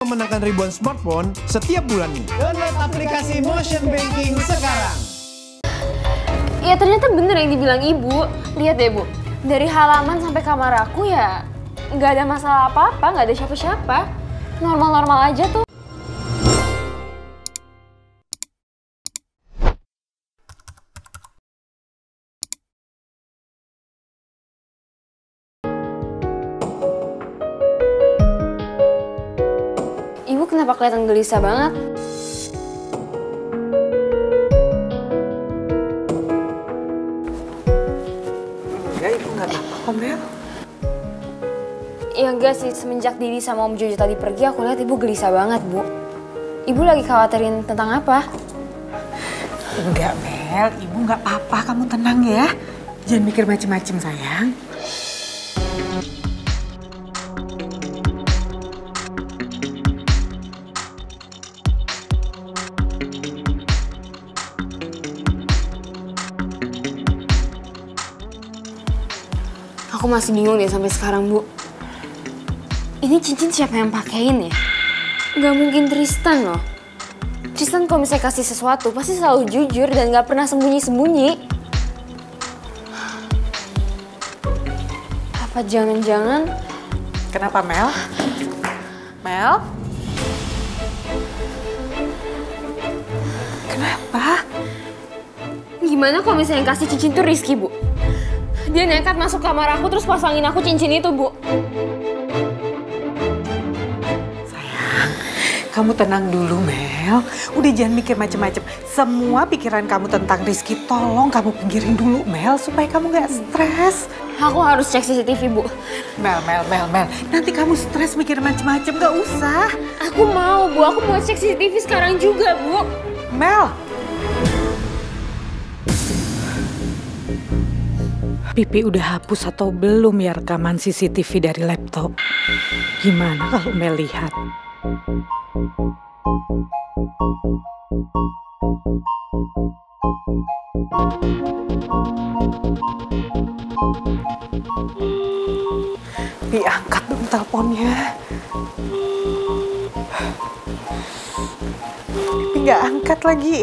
memenangkan ribuan smartphone setiap bulannya. Download aplikasi Motion Banking sekarang. Ya ternyata bener yang dibilang ibu. Lihat deh bu, dari halaman sampai kamar aku ya nggak ada masalah apa-apa, nggak ada siapa-siapa. Normal-normal aja tuh. Ibu kenapa kelihatan gelisah banget? Enggak, ibu nggak apa-apa, Mel. Ya enggak sih, semenjak Didi sama Om Jojo tadi pergi, aku lihat ibu gelisah banget, Bu. Ibu lagi khawatirin tentang apa? Enggak, Mel. Ibu nggak apa-apa. Kamu tenang ya. Jangan mikir macem-macem, sayang. Aku masih bingung deh sampai sekarang, Bu. Ini cincin siapa yang pakein ya? Nggak mungkin Tristan loh. Tristan kalau misalnya kasih sesuatu pasti selalu jujur dan nggak pernah sembunyi-sembunyi. Apa jangan-jangan... Kenapa, Mel? Mel? Kenapa? Gimana kalau misalnya yang kasih cincin tuh Rizky, Bu? Dia nekat masuk kamar aku terus pasangin aku cincin itu, Bu. Sayang, kamu tenang dulu, Mel. Udah jangan mikir macem-macem. Semua pikiran kamu tentang Rizky, tolong kamu pinggirin dulu, Mel. Supaya kamu gak stres. Aku harus cek CCTV, Bu. Mel. Nanti kamu stres mikir macem-macem, gak usah. Aku mau, Bu. Aku mau cek CCTV sekarang juga, Bu. Mel! Pipi udah hapus atau belum ya rekaman CCTV dari laptop? Gimana kalau Mel lihat? Pi, angkat dong teleponnya. Pipi nggak angkat lagi.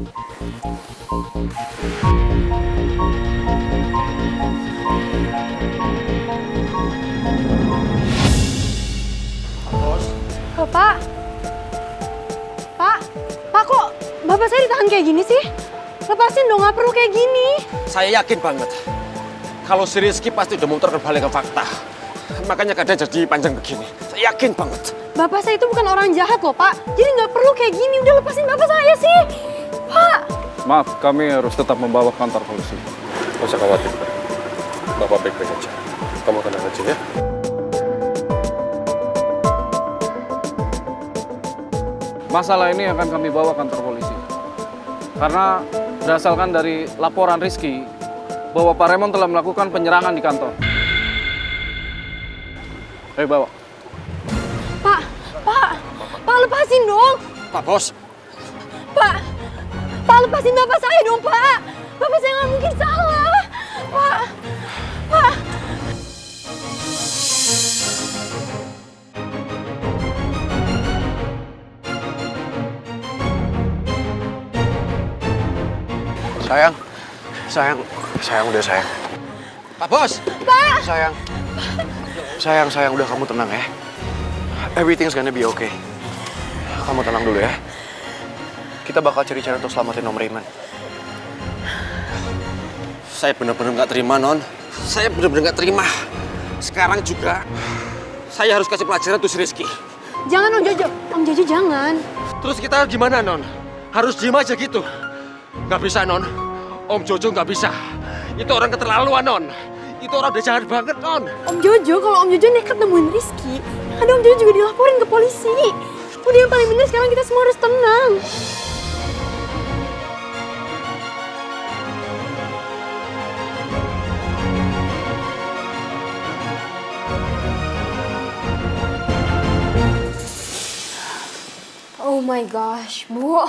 Pak, kok bapak saya ditahan kayak gini sih? Lepasin dong, nggak perlu kayak gini. Saya yakin banget, kalau si Rizky pasti udah muter kembali ke fakta. Makanya keadaan jadi panjang begini. Saya yakin banget. Bapak saya itu bukan orang jahat loh, Pak. Jadi nggak perlu kayak gini. Udah lepasin bapak saya sih, Pak. Maaf, kami harus tetap membawa kantor polisi. Gak usah khawatir, Bapak baik-baik aja. Kamu tenang aja ya. Masalah ini akan kami bawa kantor polisi. Karena berdasarkan dari laporan Rizky, bahwa Pak Raymond telah melakukan penyerangan di kantor. Ayo bawa. Pak lepasin dong. Pak Bos. Pak lepasin bapak saya dong, Pak. Bapak saya nggak mungkin salah. Pak. Sayang udah sayang. Pak Bos. Pak. Sayang udah kamu tenang ya. Everything's gonna be okay. Kamu tenang dulu ya. Kita bakal cari cara untuk selamatin Om Raymond. Saya benar-benar nggak terima, Non. Saya benar-benar nggak terima. Sekarang juga saya harus kasih pelajaran tuh si Rizky. Jangan Om Jojo jangan. Terus kita gimana, Non? Harus diem aja gitu? Nggak bisa, Non. Om Jojo nggak bisa. Itu orang keterlaluan, Non. Itu orang udah jahat banget, Non. Om Jojo, kalau Om Jojo nekat nemuin Rizky, ada Om Jojo juga dilaporin ke polisi. Udah yang paling bener sekarang kita semua harus tenang. Oh my gosh, Bu.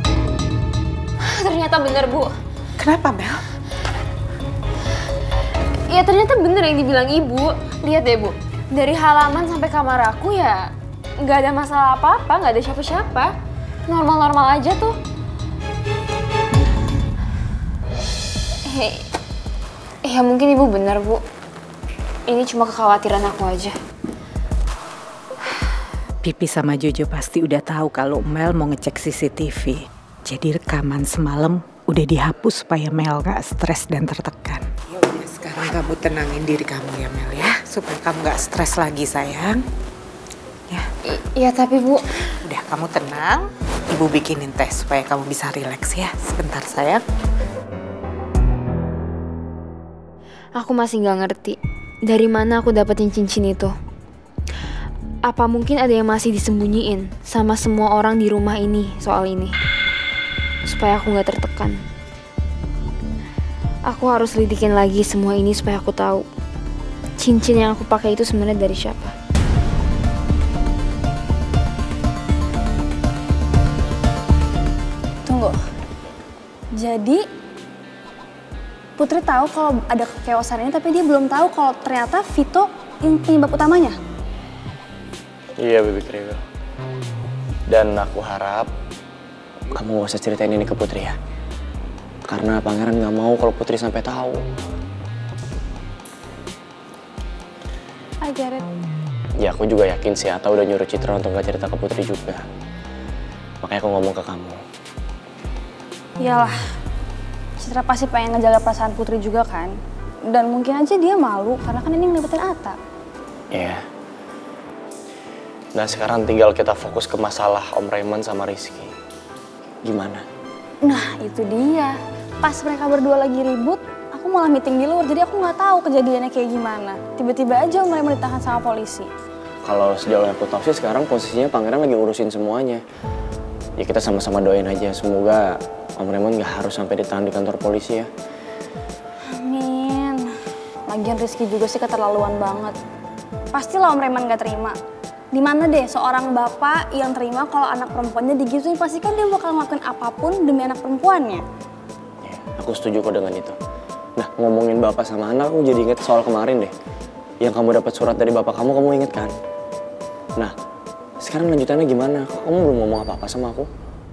Ternyata bener, Bu. Kenapa, Mel? Ya ternyata bener yang dibilang ibu. Lihat deh bu, dari halaman sampai kamar aku ya nggak ada masalah apa-apa, nggak ada siapa-siapa. Normal-normal aja tuh. Ya mungkin ibu benar bu. Ini cuma kekhawatiran aku aja. Pipi sama Jojo pasti udah tahu kalau Mel mau ngecek CCTV. Jadi rekaman semalam udah dihapus supaya Mel gak stres dan tertekan. Ya udah, sekarang kamu tenangin diri kamu ya Mel ya, supaya kamu gak stres lagi sayang. Ya. Iya tapi bu. Udah kamu tenang, ibu bikinin teh supaya kamu bisa rileks ya. Sebentar sayang. Aku masih gak ngerti dari mana aku dapetin cincin itu. Apa mungkin ada yang masih disembunyiin sama semua orang di rumah ini soal ini? Supaya aku gak tertekan. Aku harus lidikin lagi semua ini supaya aku tahu cincin yang aku pakai itu sebenarnya dari siapa. Tunggu. Jadi Putri tahu kalau ada kekeosan ini, tapi dia belum tahu kalau ternyata Vito yang penyebab utamanya. Iya, Baby Kriwil. Dan aku harap kamu gak usah ceritain ini ke Putri ya. Karena Pangeran gak mau kalau Putri sampai tahu. I get it. Ya aku juga yakin sih Atta udah nyuruh Citra untuk gak cerita ke Putri juga. Makanya aku ngomong ke kamu. Iyalah, Citra pasti pengen ngejaga perasaan Putri juga kan. Dan mungkin aja dia malu karena kan ini ngelibatin Atta. Iya. Nah sekarang tinggal kita fokus ke masalah Om Raymond sama Rizky. Gimana? Nah itu dia. Pas mereka berdua lagi ribut, aku malah meeting di luar. Jadi aku nggak tahu kejadiannya kayak gimana. Tiba-tiba aja mereka ditahan sama polisi. Kalau sejauh yang aku tahu sih sekarang posisinya Pangeran lagi ngurusin semuanya. Ya kita sama-sama doain aja. Semoga Om Raymond gak harus sampai ditahan di kantor polisi ya. Amin. Lagian Rizky juga sih keterlaluan banget. Pastilah Om Raymond gak terima. Dimana deh seorang bapak yang terima kalau anak perempuannya digituin, pasti kan dia bakal ngelakuin apapun demi anak perempuannya. Ya, aku setuju kok dengan itu. Nah, ngomongin bapak sama anak, aku jadi inget soal kemarin deh. Yang kamu dapat surat dari bapak kamu inget kan? Nah, sekarang lanjutannya gimana? Kamu belum ngomong apa-apa sama aku?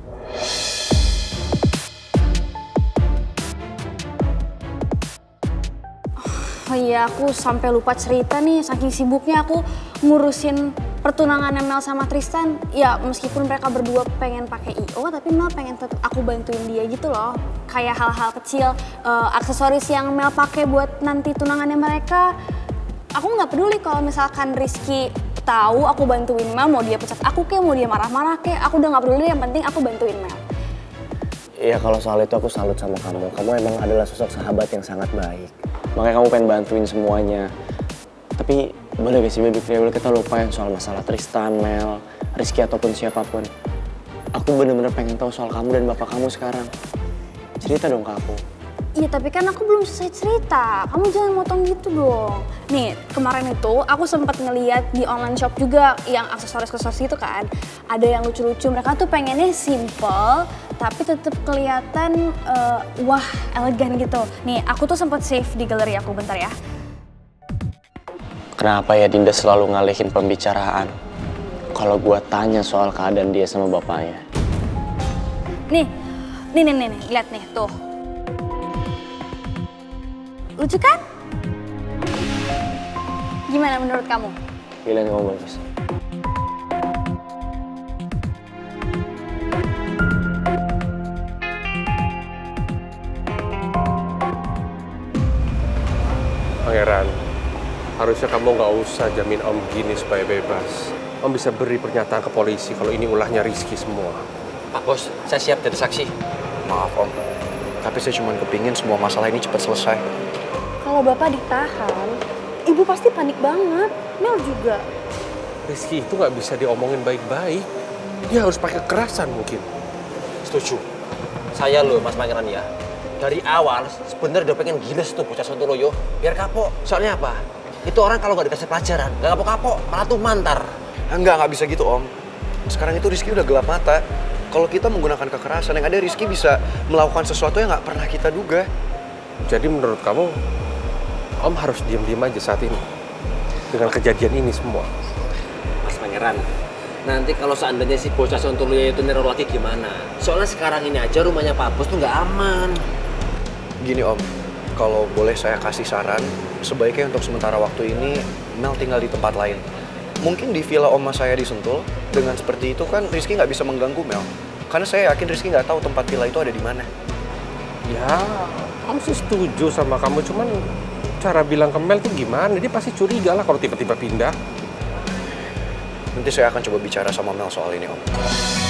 Oh iya, aku sampai lupa cerita nih, saking sibuknya aku ngurusin pertunangan Mel sama Tristan. Ya meskipun mereka berdua pengen pakai IO, tapi Mel pengen tetap aku bantuin dia gitu loh. Kayak hal-hal kecil, aksesoris yang Mel pakai buat nanti tunangannya mereka. Aku nggak peduli kalau misalkan Rizky tahu aku bantuin Mel, mau dia pecat aku kek, mau dia marah-marah kek, aku udah nggak peduli, yang penting aku bantuin Mel. Iya, kalau soal itu aku salut sama kamu. Kamu emang adalah sosok sahabat yang sangat baik. Makanya kamu pengen bantuin semuanya. Tapi boleh gak sih Baby Kriwil kita lupain soal masalah Tristan, Mel, Rizky ataupun siapapun. Aku bener-bener pengen tahu soal kamu dan bapak kamu sekarang. Cerita dong ke aku. Iya tapi kan aku belum selesai cerita, kamu jangan motong gitu dong. Nih kemarin itu aku sempat ngeliat di online shop juga yang aksesoris-aksesoris gitu kan. Ada yang lucu-lucu, mereka tuh pengennya simple tapi tetap kelihatan wah elegan gitu. Nih aku tuh sempat save di galeri aku, bentar ya. Kenapa ya Dinda selalu ngalihin pembicaraan kalau gua tanya soal keadaan dia sama bapaknya? Nih, lihat nih tuh. Lucu kan? Gimana menurut kamu? Pilihan kamu bagus. Pangeran, harusnya kamu nggak usah jamin Om gini supaya bebas. Om bisa beri pernyataan ke polisi kalau ini ulahnya Rizky semua. Pak Bos, saya siap jadi saksi. Maaf Om, tapi saya cuma kepingin semua masalah ini cepat selesai. Kalau Bapak ditahan, Ibu pasti panik banget. Mel juga. Rizky itu nggak bisa diomongin baik-baik. Dia harus pakai kekerasan mungkin. Setuju. Saya loh Mas Pangeran ya. Dari awal sebenarnya udah pengen giles tuh bocah Sontoloyo. Biar kapok. Soalnya apa? Itu orang kalau nggak dikasih pelajaran, nggak kapok-kapok, malah tuh mantar. Nggak bisa gitu Om. Sekarang itu Rizky udah gelap mata. Kalau kita menggunakan kekerasan, yang ada Rizky bisa melakukan sesuatu yang nggak pernah kita duga. Jadi menurut kamu Om harus diam-diam aja saat ini. Dengan kejadian ini semua. Mas Pangeran, nanti kalau seandainya si bocah Sontoloyo itu neror lagi gimana? Soalnya sekarang ini aja rumahnya Pak Bos tuh nggak aman. Gini Om, kalau boleh saya kasih saran, sebaiknya untuk sementara waktu ini Mel tinggal di tempat lain. Mungkin di villa oma saya di Sentul, dengan seperti itu kan Rizky nggak bisa mengganggu Mel. Karena saya yakin Rizky nggak tahu tempat villa itu ada di mana. Ya, Om sih setuju sama kamu, cuman cara bilang ke Mel tuh gimana? Dia pasti curiga lah kalau tiba-tiba pindah. Nanti saya akan coba bicara sama Mel soal ini Om.